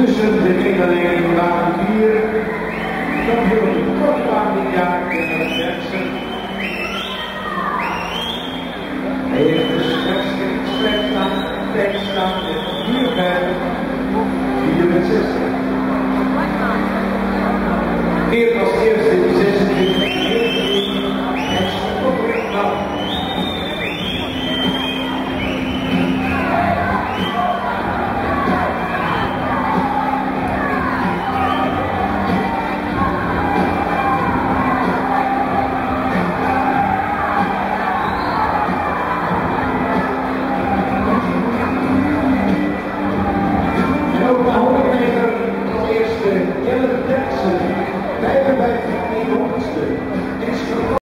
tussen de nederlagen waren 4, kampioen de kortbaan dit jaar, Kenneth Jensen. Hij heeft de slechtste tekst aan de 4